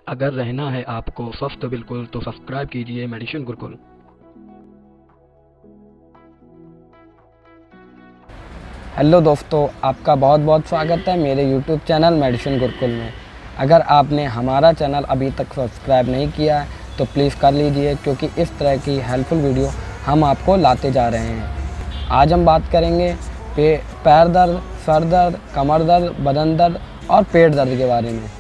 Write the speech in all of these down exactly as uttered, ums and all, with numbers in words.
अगर रहना है आपको स्वस्थ बिल्कुल तो सब्सक्राइब कीजिए मेडिसिन गुरुकुल। हेलो दोस्तों, आपका बहुत बहुत स्वागत है मेरे यूट्यूब चैनल मेडिसिन गुरुकुल में। अगर आपने हमारा चैनल अभी तक सब्सक्राइब नहीं किया है तो प्लीज़ कर लीजिए, क्योंकि इस तरह की हेल्पफुल वीडियो हम आपको लाते जा रहे हैं। आज हम बात करेंगे पे पैर दर्द, सर दर्द, कमर दर्द, बदन दर्द और पेट दर्द के बारे में।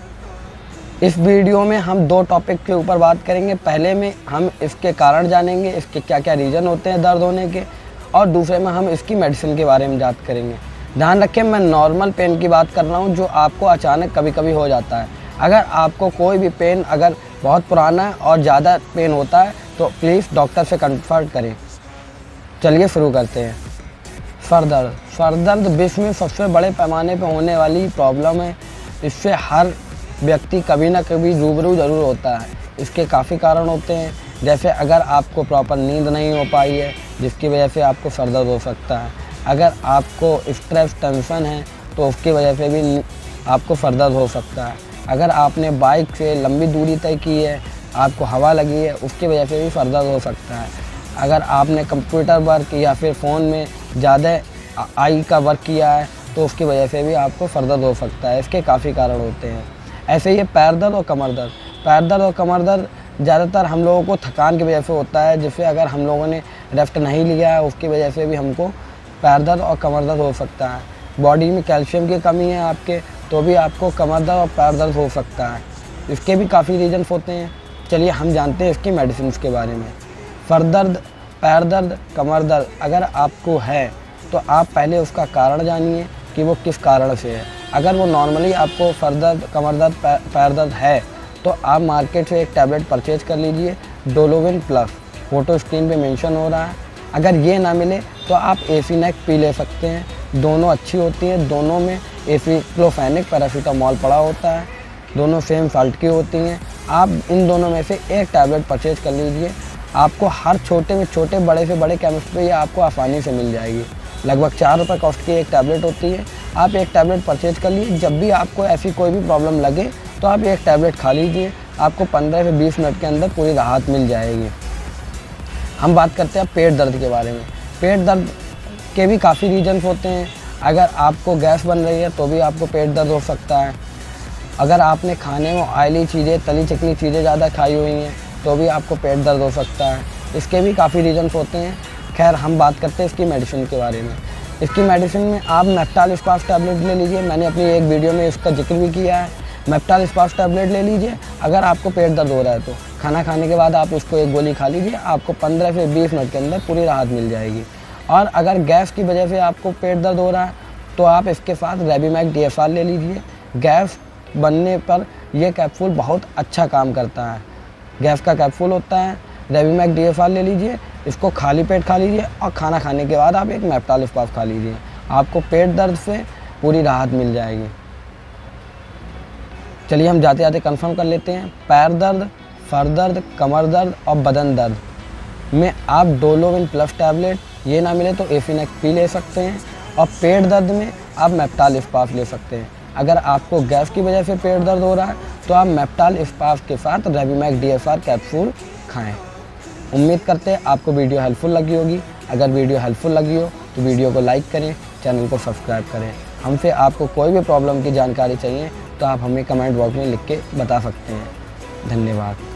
इस वीडियो में हम दो टॉपिक के ऊपर बात करेंगे। पहले में हम इसके कारण जानेंगे, इसके क्या क्या रीज़न होते हैं दर्द होने के, और दूसरे में हम इसकी मेडिसिन के बारे में बात करेंगे। ध्यान रखें, मैं नॉर्मल पेन की बात कर रहा हूँ जो आपको अचानक कभी कभी हो जाता है। अगर आपको कोई भी पेन अगर बहुत पुराना है और ज़्यादा पेन होता है तो प्लीज़ डॉक्टर से कंसल्ट करें। चलिए शुरू करते हैं। सर दर्द। सर दर्द विश्व में सबसे बड़े पैमाने पर होने वाली प्रॉब्लम है। इससे हर व्यक्ति कभी ना कभी रूबरू ज़रूर होता है। इसके काफ़ी कारण होते हैं, जैसे अगर आपको प्रॉपर नींद नहीं हो पाई है जिसकी वजह से आपको सर दर्द हो सकता है। अगर आपको स्ट्रेस टेंशन है तो उसकी वजह से भी आपको सर दर्द हो सकता है। अगर आपने बाइक से लंबी दूरी तय की है, आपको हवा लगी है, उसकी वजह से भी सर दर्द हो सकता है। अगर आपने कंप्यूटर वर्क या फिर फ़ोन में ज़्यादा आई का वर्क किया है तो उसकी वजह से भी आपको सर दर्द हो सकता है। इसके काफ़ी कारण होते हैं। ऐसे ही पैर दर्द और कमर दर्द। पैर दर्द और कमर दर्द ज़्यादातर हम लोगों को थकान की वजह से होता है, जिससे अगर हम लोगों ने रेस्ट नहीं लिया है उसकी वजह से भी हमको पैर दर्द और कमर दर्द हो सकता है। बॉडी में कैल्शियम की कमी है आपके तो भी आपको कमर दर्द और पैर दर्द हो सकता है। इसके भी काफ़ी रीजन्स होते हैं। चलिए हम जानते हैं इसकी मेडिसिन के बारे में। सर दर्द, पैर दर्द, कमर दर्द अगर आपको है तो आप पहले उसका कारण जानिए कि वो किस कारण से है। अगर वो नॉर्मली आपको सर दर्द, कमर दर्द, पैर दर्द है तो आप मार्केट से एक टैबलेट परचेज कर लीजिए, डोलोविन प्लस। फोटो स्क्रीन पे मेंशन हो रहा है। अगर ये ना मिले तो आप एफिनेक पी ले सकते हैं। दोनों अच्छी होती हैं। दोनों में एसिक्लोफेनिक पैरासीटामोल पड़ा होता है। दोनों सेम साल्ट की होती हैं। आप इन दोनों में से एक टैबलेट परचेज कर लीजिए। आपको हर छोटे में छोटे, बड़े से बड़े केमिस्ट पे ये आपको आसानी से मिल जाएगी। लगभग चार रुपये कॉस्ट की एक टैबलेट होती है। आप एक टैबलेट परचेज कर लीजिए। जब भी आपको ऐसी कोई भी प्रॉब्लम लगे तो आप एक टैबलेट खा लीजिए। आपको पंद्रह से बीस मिनट के अंदर पूरी राहत मिल जाएगी। हम बात करते हैं पेट दर्द के बारे में। पेट दर्द के भी काफ़ी रीजन्स होते हैं। अगर आपको गैस बन रही है तो भी आपको पेट दर्द हो सकता है। अगर आपने खाने में ऑयली चीज़ें, तली चिकनी चीज़ें ज़्यादा खाई हुई हैं तो भी आपको पेट दर्द हो सकता है। इसके भी काफ़ी रीजन्स होते हैं। खैर हम बात करते हैं इसकी मेडिसिन के बारे में। इसकी मेडिसिन में आप मेप्टाल स्पास टैबलेट ले लीजिए। मैंने अपनी एक वीडियो में इसका जिक्र भी किया है। मेप्टाल स्पास टैबलेट ले लीजिए। अगर आपको पेट दर्द हो रहा है तो खाना खाने के बाद आप उसको एक गोली खा लीजिए। आपको पंद्रह से बीस मिनट के अंदर पूरी राहत मिल जाएगी। और अगर गैस की वजह से आपको पेट दर्द हो रहा है तो आप इसके साथ रेबीमैक डी एफ आर ले लीजिए। गैस बनने पर यह कैप्सूल बहुत अच्छा काम करता है। गैस का कैप्सूल होता है। रेबीमैक डी एफ आर ले लीजिए। इसको खाली पेट खा लीजिए और खाना खाने के बाद आप एक मेप्टाल स्पास खा लीजिए। आपको पेट दर्द से पूरी राहत मिल जाएगी। चलिए हम जाते जाते कंफर्म कर लेते हैं। पैर दर्द, सर दर्द, कमर दर्द और बदन दर्द में आप डोलोविन प्लस टैबलेट, ये ना मिले तो एफिनेक पी ले सकते हैं। और पेट दर्द में आप मेप्टाल स्पास ले सकते हैं। अगर आपको गैस की वजह से पेट दर्द हो रहा है तो आप मेप्टाल स्पास के साथ रेबीमैक डी एफ आर कैप्सूल खाएँ। उम्मीद करते हैं आपको वीडियो हेल्पफुल लगी होगी। अगर वीडियो हेल्पफुल लगी हो तो वीडियो को लाइक करें, चैनल को सब्सक्राइब करें। हमसे आपको कोई भी प्रॉब्लम की जानकारी चाहिए तो आप हमें कमेंट बॉक्स में लिख के बता सकते हैं। धन्यवाद।